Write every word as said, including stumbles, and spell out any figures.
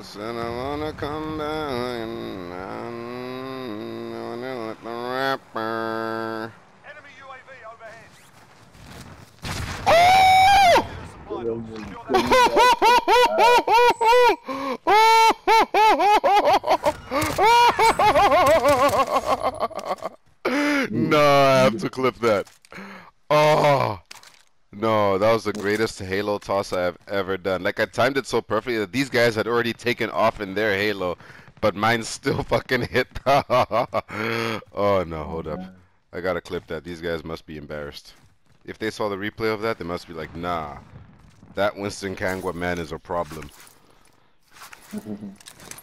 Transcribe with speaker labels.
Speaker 1: I said I wanna come down and I wanna let the rapper.
Speaker 2: Enemy U A V overhead.
Speaker 1: Oh!
Speaker 2: Supply
Speaker 3: Yo,
Speaker 2: box. Secure
Speaker 3: yo,
Speaker 1: No, I have to clip that. Oh no, that was the greatest Halo toss I have ever done. Like I timed it so perfectly that these guys had already taken off in their Halo, but mine still fucking hit. Oh no, hold up. I gotta clip that. These guys must be embarrassed. If they saw the replay of that, they must be like, nah, that Winston Kangwa man is a problem.
Speaker 3: that.